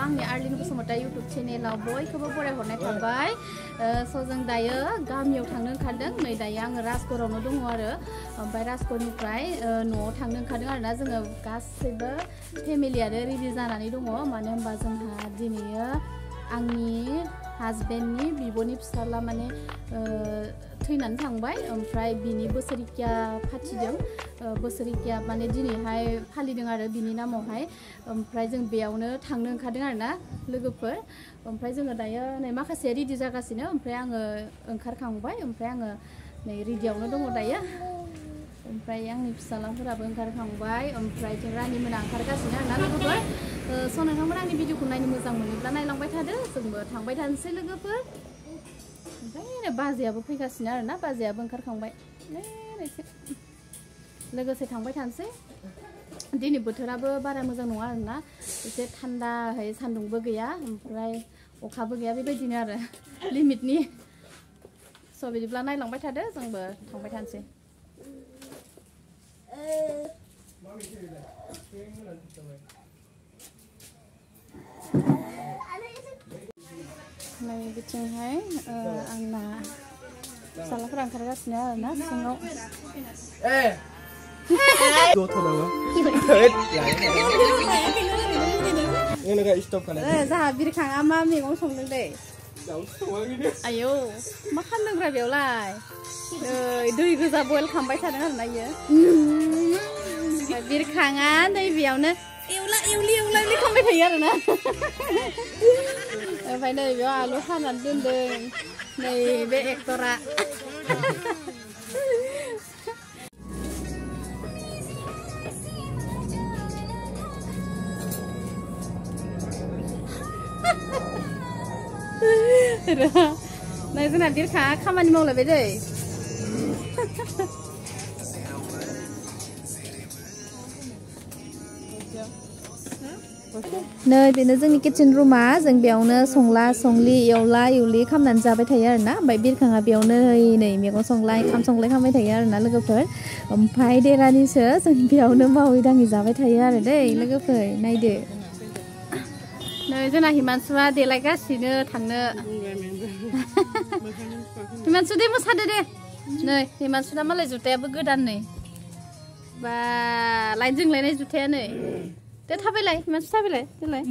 आंनि Arlene Basumatary YouTube चेनेलाव बयखौबो बरायहरनाय थाबाय स' जों दायो गामियाव थांनो ओंखारदों नै दायो आङो राजगड़आवनो दङ आरो ओमफ्राय राजगड़निफ्राय न'आव थांनो ओंखारदों आरोना जोङो गासैबो फेमिलियानो रेडि जानानै दङ मानो होनबा जोंहा दिनैयो आंनि हाजबेन्डनि बिब'नि फिसाला माने थैनानै थांबाय ओमफ्राय बिनि बोसोरिकिया फाथिदों बोसोरिकिया माने दिनैहाय फालिदों आरो बिनि नामावहाय ओमफ्राय जों बेयावनो थांनो ओंखारदों आरोना लोगोफोर ओमफ्राय जोङो दायो नै माखासे रेडि जागासिनो ओमफ्राय आङो ओंखारखांबाय ओमफ्राय आङो नै रेडियावनो दङ दायो ओमफ्राय आंनि फिसालाफोराबो ओंखारखांबाय ओमफ्राय जों रानिमोना ओंखारगासिनो आरोना लोगोफोर स' नोंथांमोना आंनि भिडिअखौ नायनो मोजां मोनोब्ला नायलांबाय थादो जोंबो थांबाय थानोसै लोगोफोर ओमफ्राय बाजैयाबो फैगासिनो आरोना बाजैयाबो ओंखारखांबाय लोगोसे थांबाय थानोसै दिनै बोथोराबो बारा मोजां नङा आरोना एसे थान्दाहै सान्दुंबो गैया ओमफ्राय अखाबो गैया बेबायदिनो आरो लिमिटनि स' बिदिब्ला नायलांबाय थादो जोंबो थांबाय थानोसै नै बिथिंहाय आंना फिसालाफोरा ओंखारगासिनो आरोना सिङाव जाहा बिरखाङा मा मैगं संदों दै आयौ मा खालामदोंब्रा बेयावलाय दै गोजा बयल खालामबाय थादों आरोना इयो बिरखाङा नै बेयावनो एवला एवलि खालामबाय थायो आरोना ओमफ्राय नै बेयाव आलु हानानै दोनदों नै बे एक्टरा नै जोंना बिरखाङा खामानि मावलायबाय दै नै बेनो जोंनि किचेन रुमा जों बेयावनो संला संलि एवला एवलि खालामनानै जाबाय थायो आरोना ओमफ्राय बिरखाङा बेयावनो नै मैगं संलाय ओंखाम संलाय खालामबाय थायो आरोना लोगोफोर ओमफ्राय देरानिसो जों बेयावनो मावै दाङै जाबाय थायो आरो दै लोगोफोर नायदो नै जोंना हिमांसुआ देलायगासिनो थांनो हिमांसु दे मोसादो दे नै हिमांसुना मालाय जुथायाबो गोदान नै बा लाइन जोंलायनाय जुथाया नै दे थाबायलाय हिमांसु थाबायलाय देलाय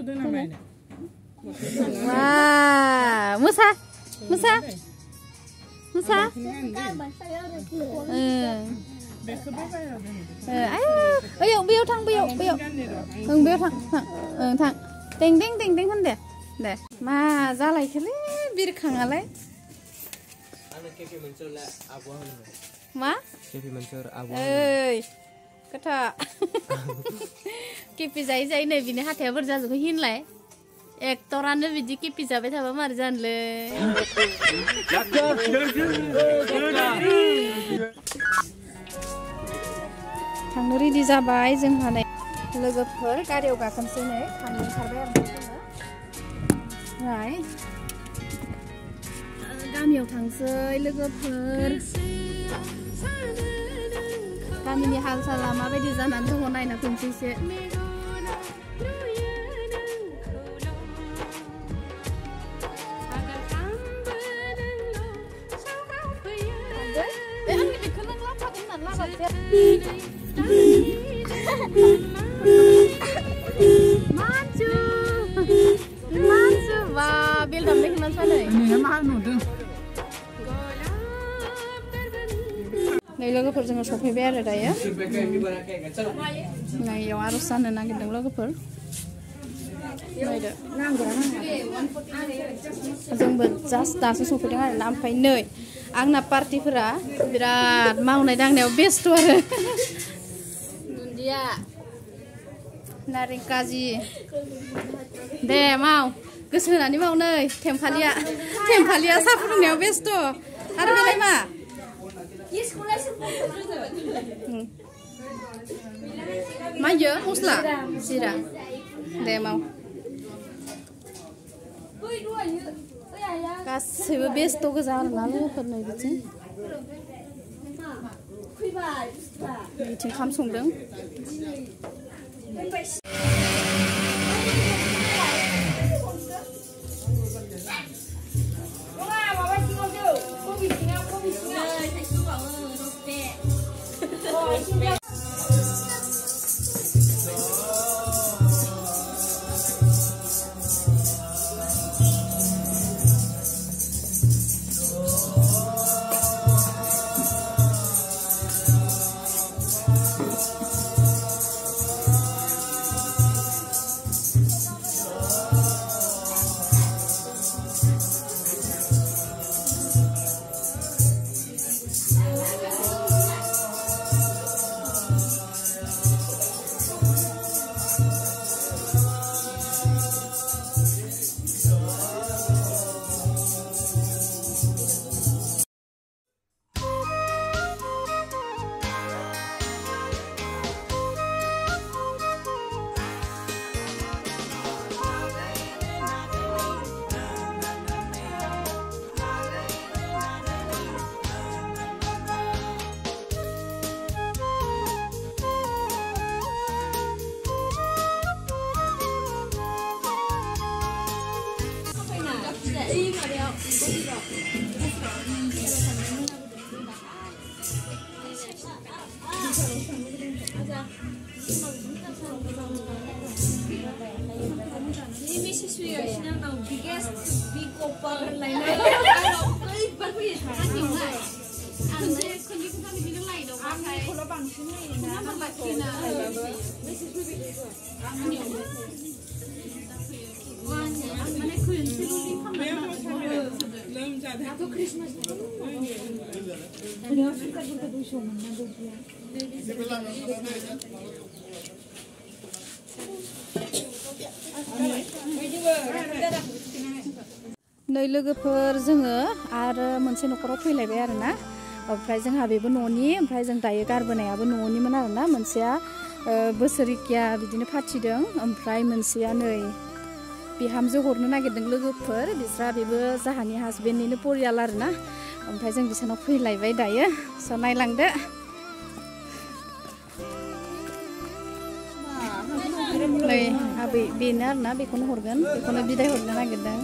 वा मोसा मोसा मोसा बैयाव थां बैयाव थां दें होन दे मा जालायखोलै बिरखाङालाय मा ओइ खोथा केपि जायै जायै नै बिनि हाथाया बोरै जाजोबखो हिनलाय एक्टरानो बिदि केपि जाबाय थाबा मारै जानोलै थांनो रेडि जाबाय जोंहा नै लोगोफोर गारियाव गाखोनोसै नै थांनो ओंखारबाय आरो ओमफ्राय गामियाव थांसै लोगोफोर गामिनि हाल साला माबायदि जानानै दङ नायना फैनोसै एसे Mansu, wah, bil damai himan sana. Ini mahal nuduh. Nih लोगोफोर जोङो सफैबाय आरो दायो नै याव आर'ज जानो नागिरदों लोगोफोर नायदो जोंबो जास्ट दासो सफैदों आरोना ओमफ्राय नै आंना पार्टिफोरा बिराद मावनाय दांनायाव बेस्थ' आरो दुन्दिया नारें काजि दे माव गोसो होनानै माव नै थेमफालिया साहा फुदुंनायाव बेस्थ' आरो बेलाय मा मायो मस्ला जिरा दे माव गासैबो बेस्थ' गोजा आरोना लोगोफोर नै बिथिं ओंखाम संदों नै लोगोफोर जोङो आरो मोनसे न'खराव फैलायबाय आरोना ओमफ्राय जोंहा बेबो न'नि ओमफ्राय जों दायो गारबोनायाबो न'निमोन आरोना मोनसेया बोसोरिकिया बिदिनो फाथिदों ओमफ्राय मोनसेया नै बिहामजो हरनो नागिरदों लोगोफोर बिस्रा बेबो जाहानि हासबेन्डनिनो परियाल आरोना ओमफ्राय जों बिसानाव फैलायबाय दायो स' नायलांदो नै आबै बेनो आरोना बेखौनो हरगोन बेखौनो बिदाय हरनो नागिरदों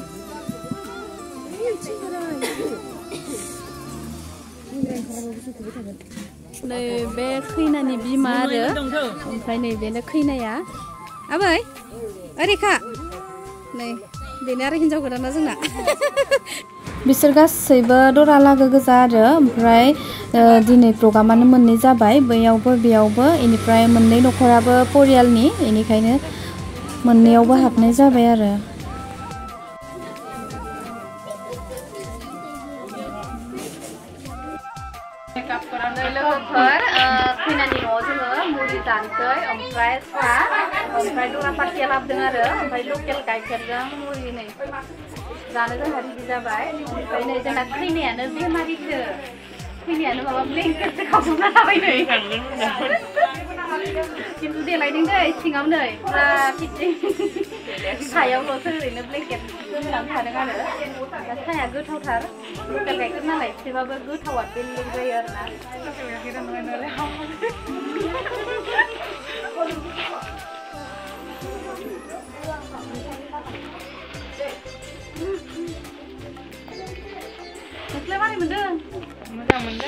नै बे खैनानि बिमा आरो ओमफ्राय नै बेनो खैनाया आबै ओरैखा नै बेनो आरो हिन्जाव गोदाना जोंना बिसोर गासैबो दरा लागो गोजा आरो ओमफ्राय दिनै प्रग्रामानो मोननै जाबाय बैयावबो बेयावबो इनिफ्राय मोननै न'खराबो परियालनि इनिखायनो मोननैयावबो हाबनाय जाबाय आरो लोगोफोर खैनानि न'आव जोङो मुरि जानोसै ओमफ्राय साहा ओमफ्राय दरा पार्टिया लाबोदों आरो ओमफ्राय लकेल गाइखेरजों मुरि नै जानो जोंहा रेडि जाबाय ओमफ्राय नै जोंना खैनायानो बेमारिसो खैनायानो माबा ब्लेंकेटसो खावजोबना थाबाय नै खिन्थु देलायदों दै सिङाव नै फुरा फिटिं सायावल'सो ओरैनो ब्लेंकेट जोमनानै थादों आरो साहाया गोथावथार लकेल गाइखेर नालाय एसेबाबो गोथावा बेलेग जायो आरोना नोंलाय मारै मोनदों? मोजां मोनदों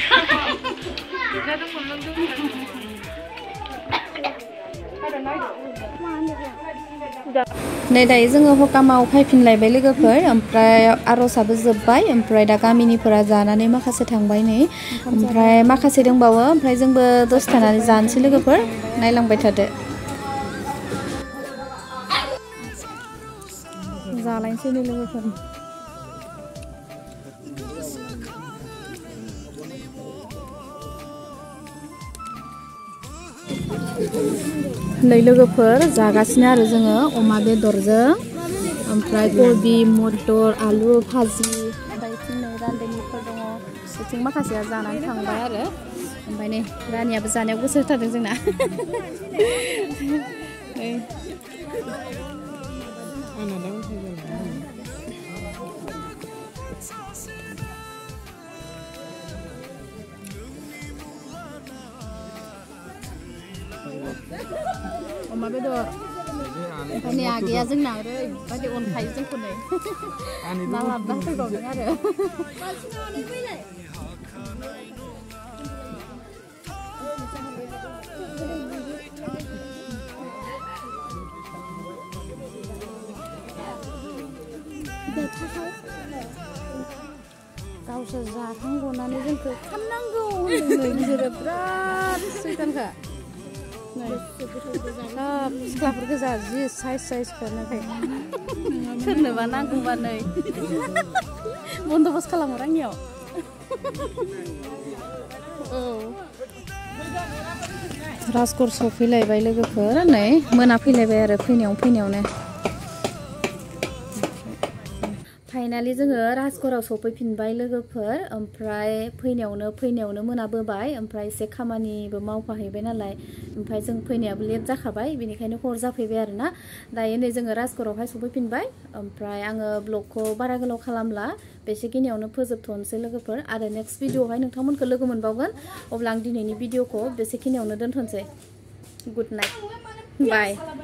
नै दायो जोङो हकामाव फैफिनलायबाय लोगोफोर ओमफ्राय आर'जआबो जोब्बाय ओमफ्राय दा गामिनिफोरा जानानै माखासे थांबाय नै ओमफ्राय माखासे दंबावो ओमफ्राय जोंबो दसे थानानै जानोसै लोगोफोर नायलांबाय थादो जालायनोसै नै लोगोफोर नै लोगोफोर जागासिनो आरो जोङो अमा बेदरजों ओमफ्राय कबि मटर आलु भाजि ओमफ्राय बिथिं नै रान्दैनिफोर दङ बिथिं माखासेया जानानै थांबाय आरो ओमफ्राय नै रानियाबो जानायाव गोसो होथारदों जोंना अमा बेदर ओमफ्राय नै आगैया जोंना ओरैबायदि अनखायो जोंखौ नै ना लाबोना फैबावदों आरो गावसोर जाखांगनानै जोंखौ खामनांगौ होनदों बिसोरो बिराद सैतानखा सब सिख्लाफोर गोजा जि साइज खारनायखाय सोरनोबा नांगौबा नै बन्दबस्त खालामो आंनियाव औ राजगर सफैलायबाय लोगोफोर नै मोना फैलायबाय आरो फैनायावनो फाइनालि जोङो राजगराव सफैफिनबाय लोगोफोर ओमफ्राय फैनायावनो मोनाबोबाय ओमफ्राय एसे खामानिबो मावफाहैबाय नालाय ओमफ्राय जों फैनायाबो लेट जाखाबाय बेनिखायनो हर जाफैबाय आरोना दायो नै जोङो राजगरावहाय सफैफिनबाय ओमफ्राय आङो ब्लगखौ बारा गोलाव खालामला बेसेखिनियावनो फोजोबथ'नोसै लोगोफोर आरो नेक्स्ट भिडिअआवहाय नोंथांमोनखौ लोगो मोनबावगोन अब्ला आं दिनैनि भिडिअखौ बेसेखिनियावनो दोनथ'नोसै गुड नाइट बाय